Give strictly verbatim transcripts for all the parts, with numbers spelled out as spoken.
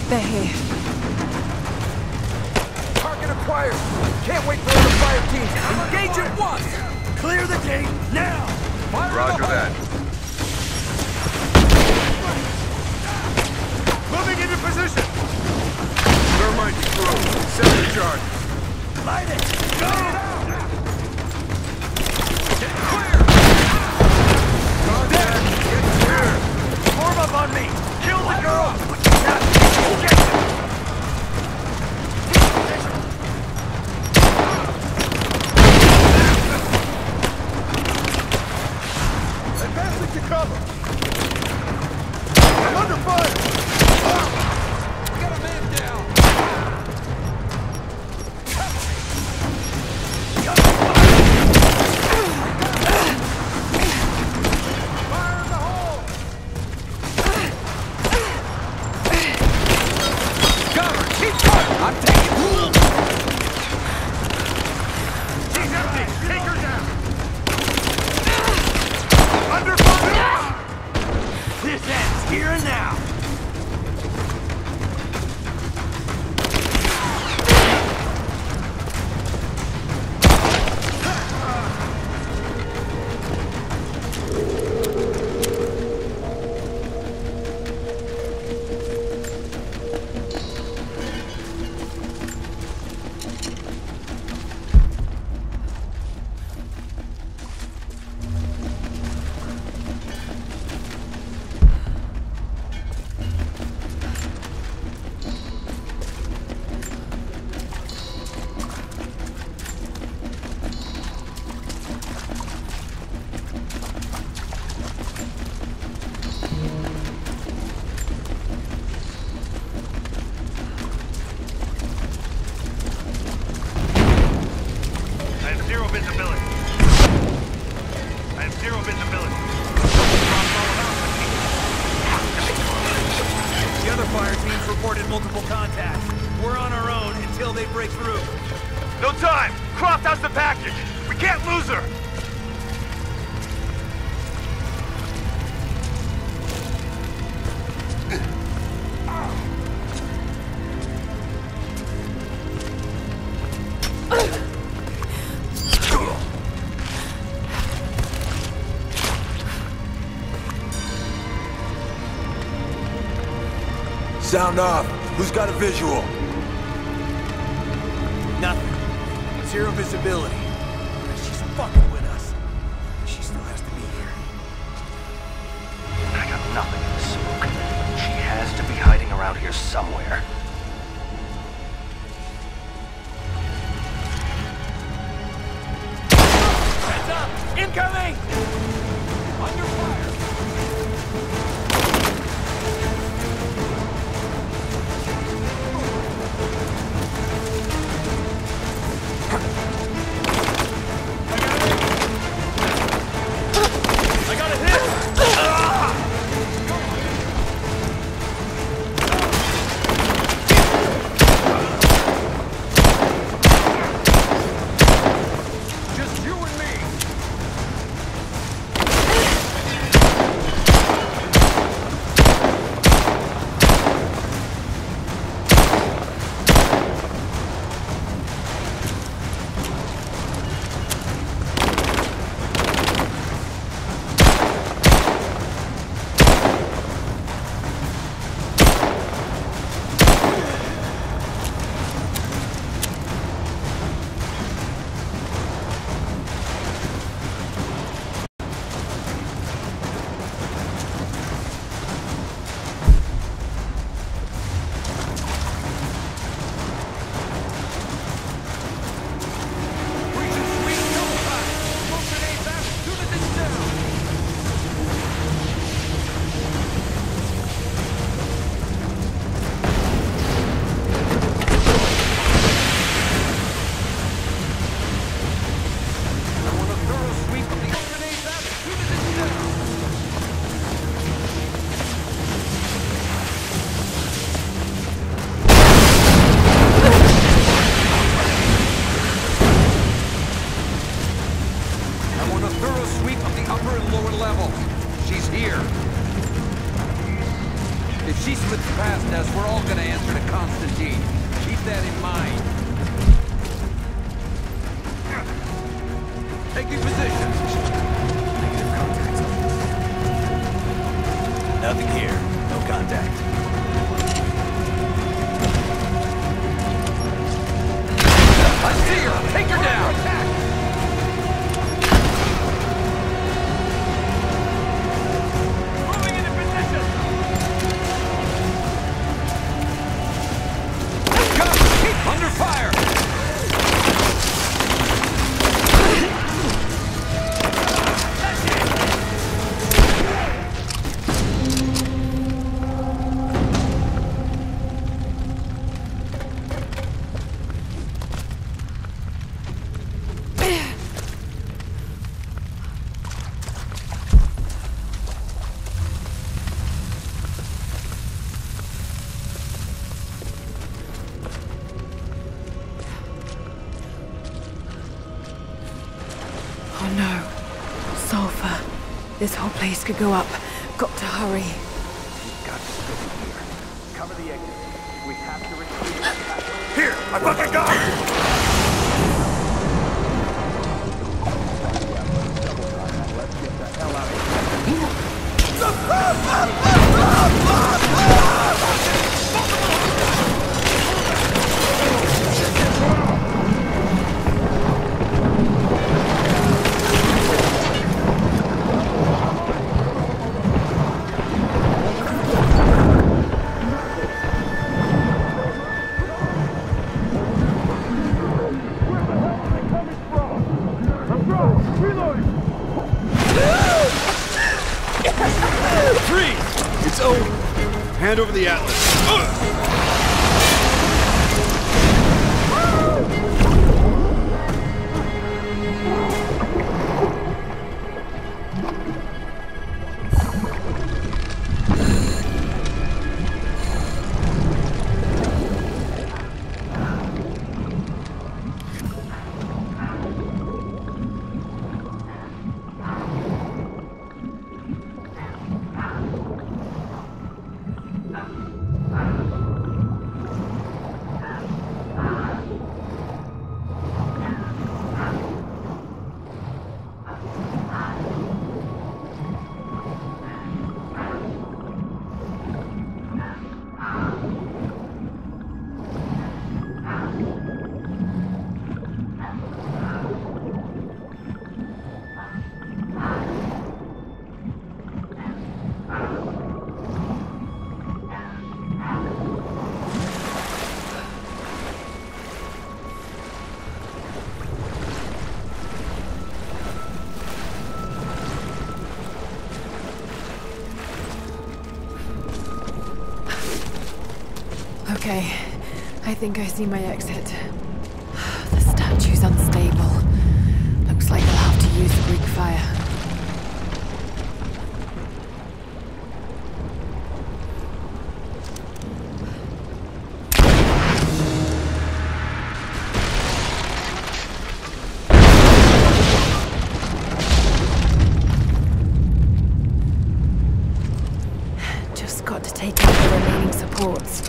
They're here. Target acquired. Can't wait for other fire teams. Engage at once. Clear the gate now. Fire Roger that. Moving into position. Thermite through. Set the charge. Light it. Go. Get clear. Contact. Get clear. Form up on me. Kill the girl. Advancing to cover. I'm under fire. We got a man down. Fire in the hole. Got her. Keep going. I'm taking. She's empty. Take her down. Under fire! This ends here and now! Multiple contacts. We're on our own until they break through. No time! Croft has the package! We can't lose her! Sound off. Who's got a visual? Nothing. Zero visibility. She's fucking with us. She still has to be here. I got nothing in the smoke. She has to be hiding around here somewhere. Heads up! Incoming! Under fire! we're all gonna answer to Constantine. Keep that in mind. Taking position. Negative contact. Nothing here. No contact. I see her! Take her down! Moving into position! Come! Keep under fire! Oh no. Sulfur. This whole place could go up. Got to hurry. We've got to stay here. Cover the exit. We have to retreat. Here! I fucking got it! Let's get the hell out of It's over. Hand over the atlas. Ugh! Okay, I think I see my exit. The statue's unstable. Looks like I'll have to use the Greek fire. Just got to take out the remaining supports.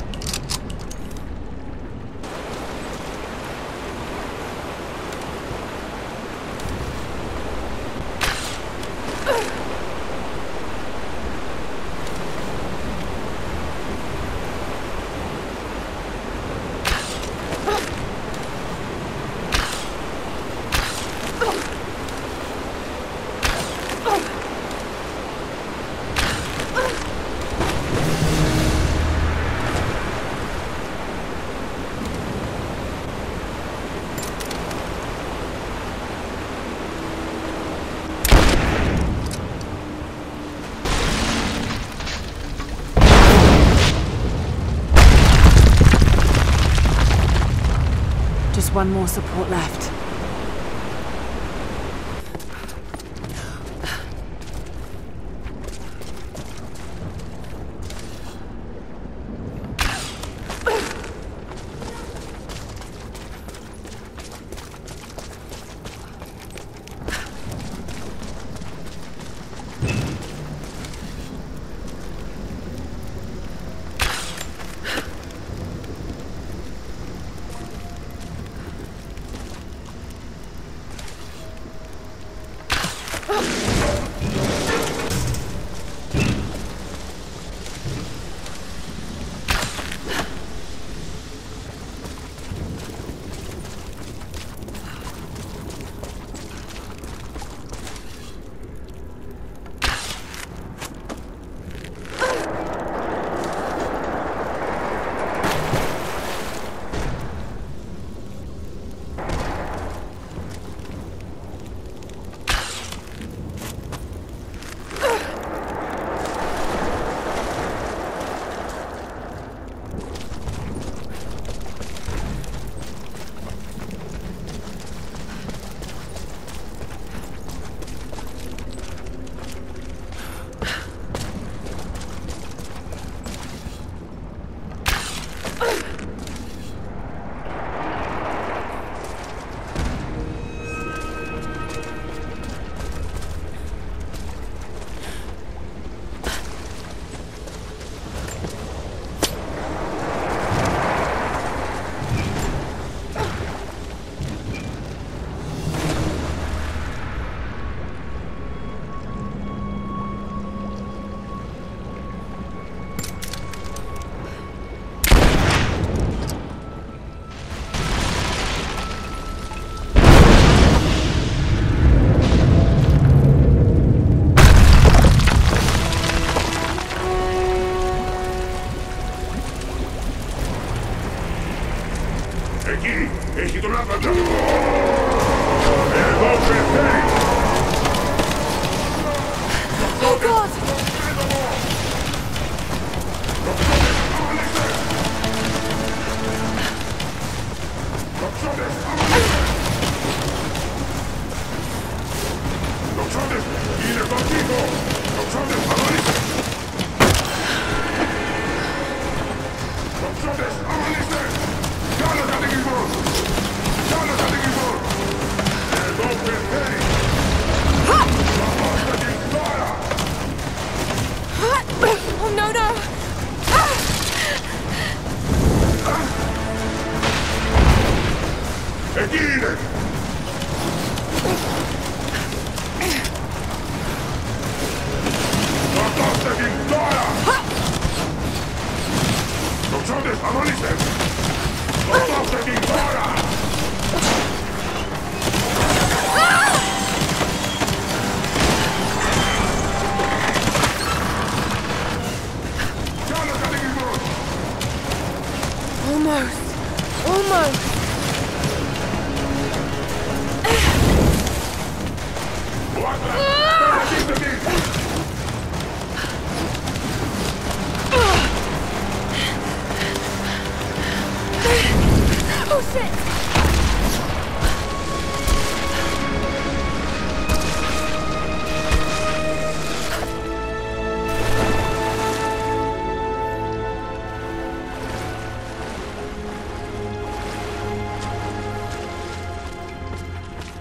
Just one more support left. εκεί! Έχει τον άπαντα! Εδώ πεθαίνει! Oh God! Τοξότες! Είναι στον τοίχο! Τοξότες, αγωνίστε! Τοξότες, αγωνίστε! Κι άλλος κατοικισμός! Κι άλλος κατοικισμός! Εδώ πεθαίνει! Θα πάστε την τώρα! Oh no, no! Εκεί είναι! Σκοτώστε την τώρα! Τοξότες, αγωνίστε! Σκοτώστε την τώρα! Κι άλλος κατοικισμός! Almost. Almost. Ο άντρας! Περασίστε την! Oh shit!